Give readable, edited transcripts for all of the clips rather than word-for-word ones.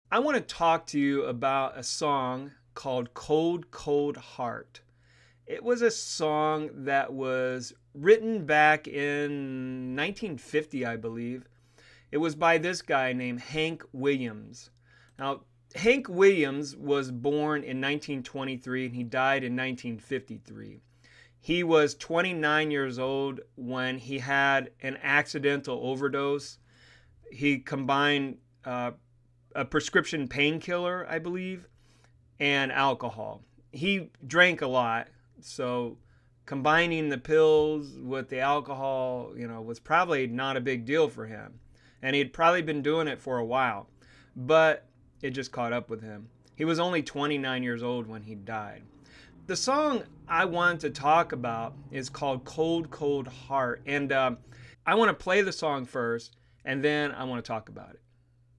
I want to talk to you about a song called Cold, Cold Heart. It was a song that was written back in 1950, I believe. It was by this guy named Hank Williams. Now, Hank Williams was born in 1923 and he died in 1953. He was 29 years old when he had an accidental overdose. He combined a prescription painkiller, I believe, and alcohol. He drank a lot, so combining the pills with the alcohol, was probably not a big deal for him. And he'd probably been doing it for a while, but it just caught up with him. He was only 29 years old when he died. The song I wanted to talk about is called Cold, Cold Heart. And I want to play the song first, and then I want to talk about it.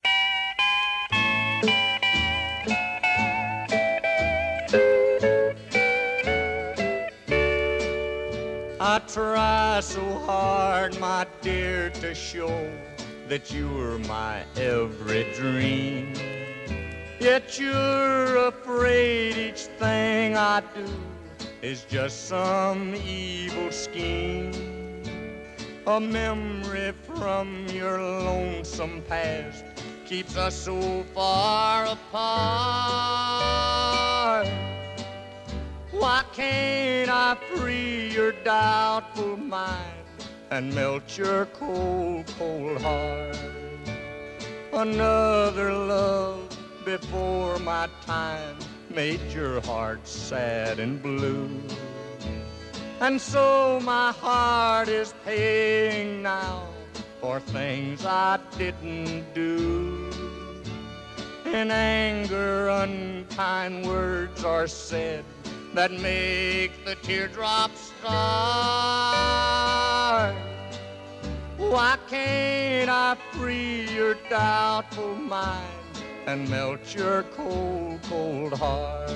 I try so hard, my dear, to show that you were my every dream. Yet you're afraid each thing I do is just some evil scheme. A memory from your lonesome past keeps us so far apart. Why can't I free your doubtful mind and melt your cold, cold heart? Another love before my time made your heart sad and blue. And so my heart is paying now for things I didn't do. In anger, unkind words are said that make the teardrops start. Why can't I free your doubtful mind and melt your cold, cold heart?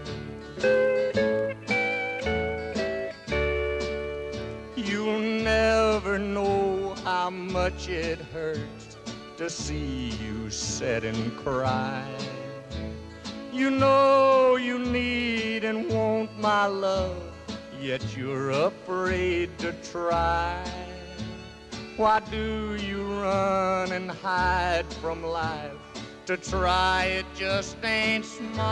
You'll never know how much it hurts to see you sit and cry. You know you need and want my love, yet you're afraid to try. Why do you run and hide from life? To try it just ain't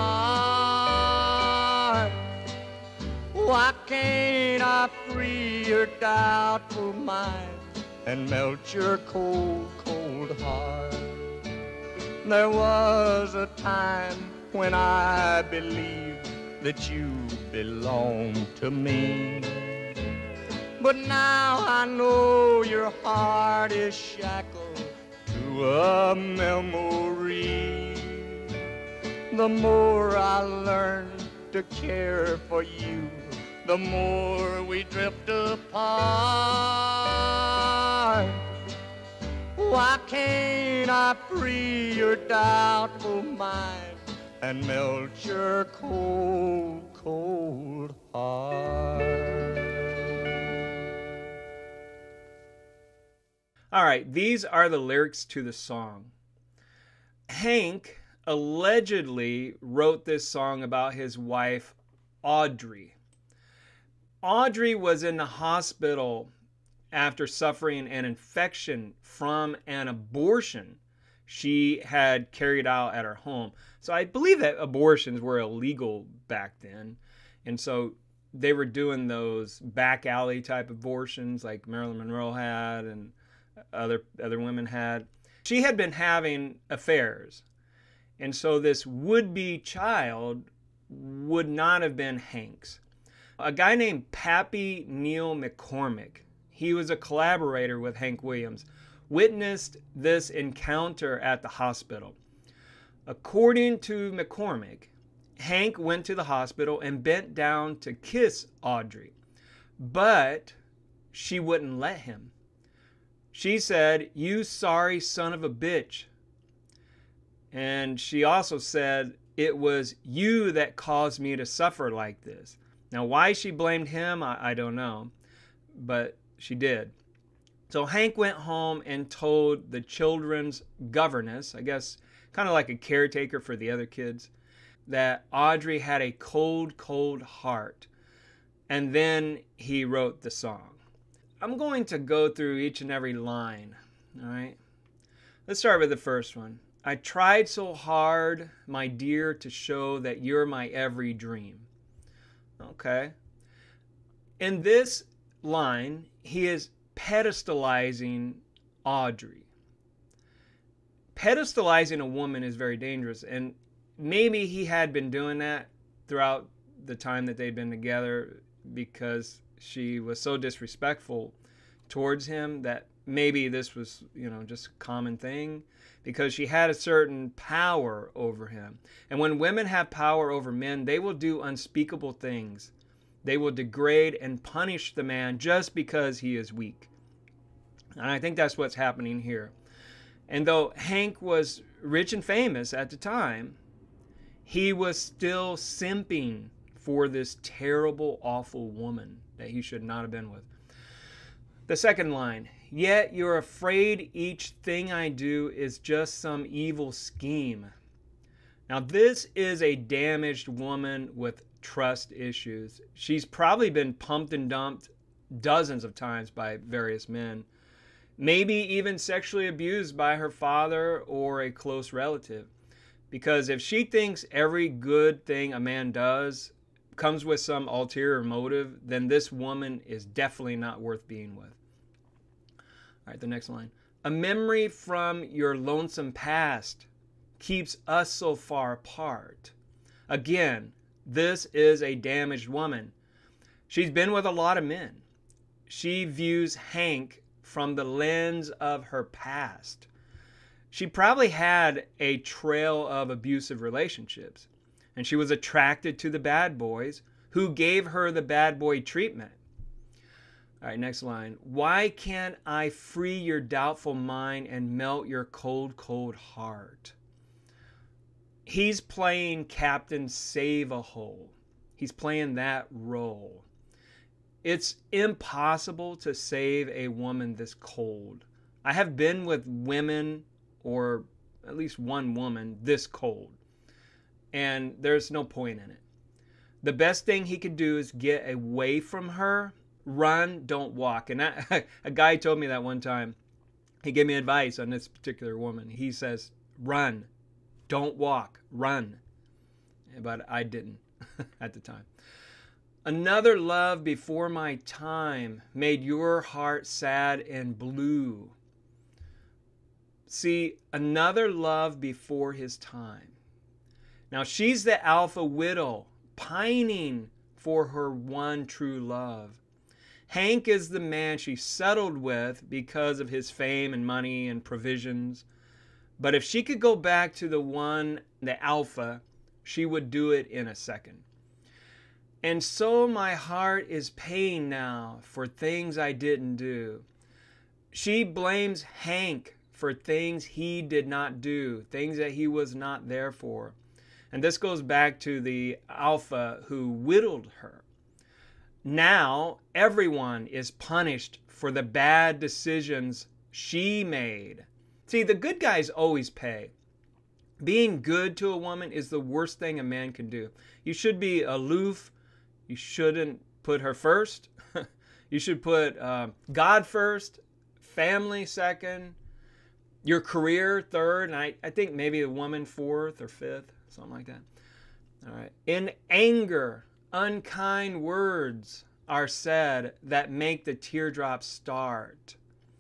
smart. Why can't I free your doubtful mind and melt your cold, cold heart? There was a time when I believed that you belonged to me, but now I know your heart is shackled to a memory. The more I learn to care for you, the more we drift apart. Why can't I free your doubtful mind and melt your cold, cold heart? All right, these are the lyrics to the song. Hank allegedly wrote this song about his wife, Audrey. Audrey was in the hospital after suffering an infection from an abortion she had carried out at her home. So I believe that abortions were illegal back then. And so they were doing those back alley type abortions like Marilyn Monroe had and other women had. She had been having affairs. And so this would-be child would not have been Hank's. A guy named Pappy Neil McCormick, he was a collaborator with Hank Williams, witnessed this encounter at the hospital. According to McCormick, Hank went to the hospital and bent down to kiss Audrey, but she wouldn't let him. She said, "You sorry son of a bitch." And she also said, "It was you that caused me to suffer like this." Now, why she blamed him, I don't know, but she did. So Hank went home and told the children's governess, I guess kind of like a caretaker for the other kids, that Audrey had a cold, cold heart. And then he wrote the song. I'm going to go through each and every line, all right? Let's start with the first one. I tried so hard, my dear, to show that you're my every dream. Okay. In this line, he is pedestalizing Audrey. Pedestalizing a woman is very dangerous, and maybe he had been doing that throughout the time that they'd been together because she was so disrespectful towards him that maybe this was, just a common thing, because she had a certain power over him. And when women have power over men, they will do unspeakable things. They will degrade and punish the man just because he is weak. And I think that's what's happening here. And though Hank was rich and famous at the time, he was still simping for this terrible, awful woman that he should not have been with. The second line, yet you're afraid each thing I do is just some evil scheme. Now, this is a damaged woman with trust issues. She's probably been pumped and dumped dozens of times by various men, maybe even sexually abused by her father or a close relative. Because if she thinks every good thing a man does comes with some ulterior motive, then this woman is definitely not worth being with. All right, the next line. A memory from your lonesome past keeps us so far apart. Again, this is a damaged woman. She's been with a lot of men. She views Hank from the lens of her past. She probably had a trail of abusive relationships, and she was attracted to the bad boys who gave her the bad boy treatment. All right, next line. Why can't I free your doubtful mind and melt your cold, cold heart? He's playing Captain Save-A-Hole. He's playing that role. It's impossible to save a woman this cold. I have been with women, or at least one woman, this cold, and there's no point in it. The best thing he could do is get away from her. Run, don't walk. And a guy told me that one time. He gave me advice on this particular woman. He says, run, don't walk, run. But I didn't at the time. Another love before my time made your heart sad and blue. See, another love before his time. Now she's the alpha widow, pining for her one true love. Hank is the man she settled with because of his fame and money and provisions. But if she could go back to the one, the alpha, she would do it in a second. And so my heart is paying now for things I didn't do. She blames Hank for things he did not do, things that he was not there for. And this goes back to the alpha who whittled her. Now everyone is punished for the bad decisions she made. See, the good guys always pay. Being good to a woman is the worst thing a man can do. You should be aloof. You shouldn't put her first. You should put God first, family second, your career third, and I think maybe a woman fourth or fifth, something like that. All right. In anger, unkind words are said that make the teardrops start.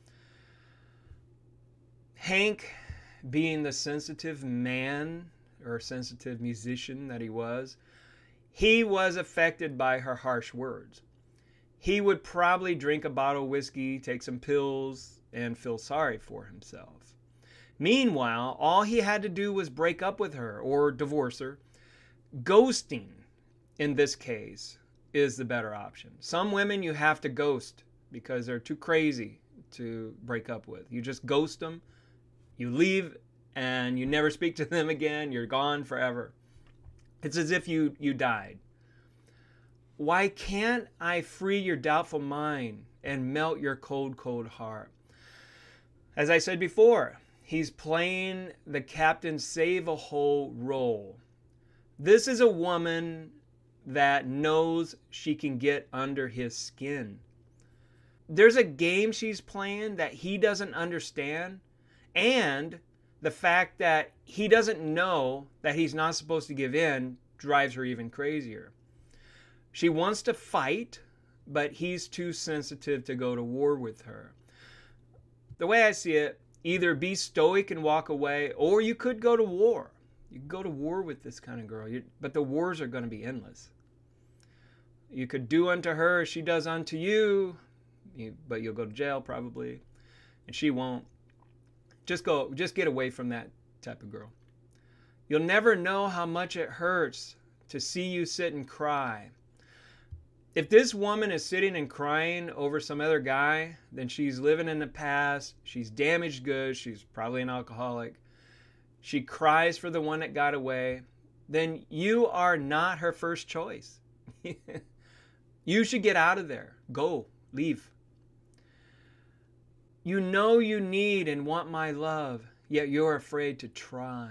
Hank, being the sensitive man or sensitive musician that he was affected by her harsh words. He would probably drink a bottle of whiskey, take some pills, and feel sorry for himself. Meanwhile, all he had to do was break up with her or divorce her. Ghosting, in this case, is the better option. Some women you have to ghost because they're too crazy to break up with. You just ghost them, you leave, and you never speak to them again. You're gone forever. It's as if you died. Why can't I free your doubtful mind and melt your cold, cold heart? As I said before, He's playing the Captain Save-A-Hole role. This is a woman that knows she can get under his skin. There's a game she's playing that he doesn't understand, and the fact that he doesn't know that he's not supposed to give in drives her even crazier. She wants to fight, but he's too sensitive to go to war with her. The way I see it, either be stoic and walk away, or you could go to war. You could go to war with this kind of girl, but the wars are going to be endless. You could do unto her as she does unto you, but you'll go to jail probably, and she won't. Just get away from that type of girl. You'll never know how much it hurts to see you sit and cry. If this woman is sitting and crying over some other guy, then she's living in the past. She's damaged goods. She's probably an alcoholic. She cries for the one that got away. Then you are not her first choice. You should get out of there. Go. Leave. You know you need and want my love, yet you're afraid to try.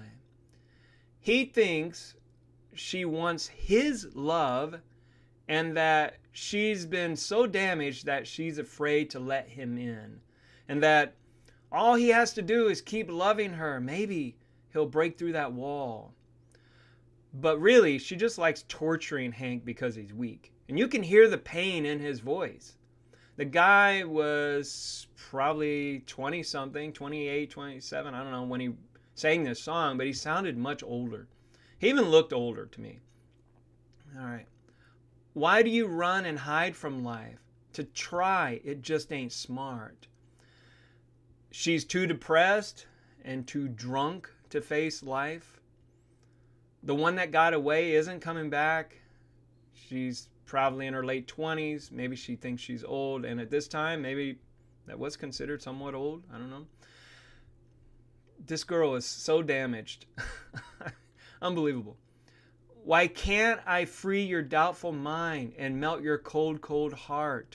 He thinks she wants his love and that she's been so damaged that she's afraid to let him in. And that all he has to do is keep loving her. Maybe he'll break through that wall. But really, she just likes torturing Hank because he's weak. And you can hear the pain in his voice. The guy was probably 20-something, 28, 27, I don't know, when he sang this song, but he sounded much older. He even looked older to me. All right. Why do you run and hide from life? To try, it just ain't smart. She's too depressed and too drunk to face life. The one that got away isn't coming back. She's probably in her late 20s. Maybe she thinks she's old. And at this time, maybe that was considered somewhat old. I don't know. This girl is so damaged. Unbelievable. Why can't I free your doubtful mind and melt your cold, cold heart?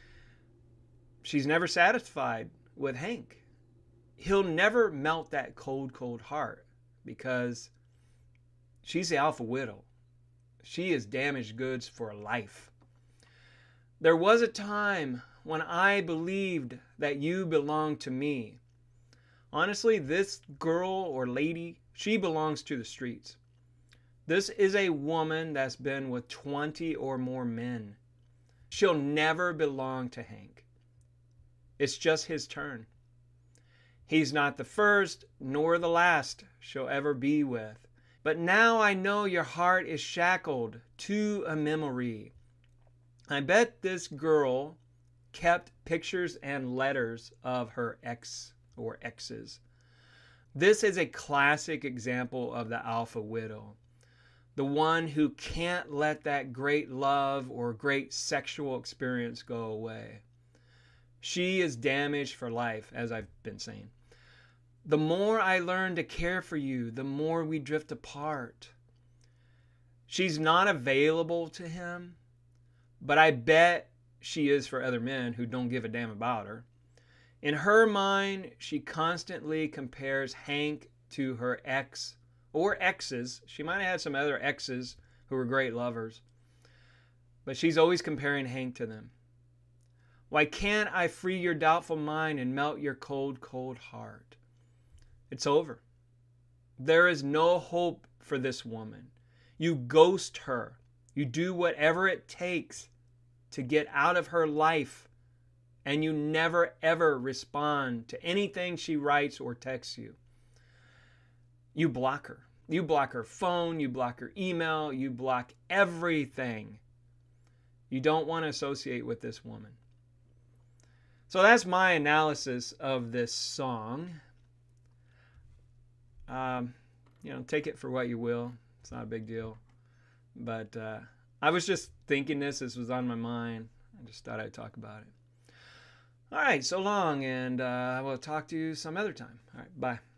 She's never satisfied with Hank. He'll never melt that cold, cold heart because she's the alpha widow. She is damaged goods for life. There was a time when I believed that you belonged to me. Honestly, this girl or lady, she belongs to the streets. This is a woman that's been with 20 or more men. She'll never belong to Hank. It's just his turn. He's not the first nor the last she'll ever be with. But now I know your heart is shackled to a memory. I bet this girl kept pictures and letters of her ex or exes. This is a classic example of the alpha widow. The one who can't let that great love or great sexual experience go away. She is damaged for life, as I've been saying. The more I learn to care for you, the more we drift apart. She's not available to him, but I bet she is for other men who don't give a damn about her. In her mind, she constantly compares Hank to her ex or exes. She might have had some other exes who were great lovers, but she's always comparing Hank to them. Why can't I free your doubtful mind and melt your cold, cold heart? It's over. There is no hope for this woman. You ghost her. You do whatever it takes to get out of her life, and you never ever respond to anything she writes or texts you. You block her. You block her phone, you block her email, you block everything. You don't want to associate with this woman. So that's my analysis of this song. Take it for what you will. It's not a big deal. But I was just thinking this was on my mind. I just thought I'd talk about it. All right, so long, and I will talk to you some other time. All right, bye.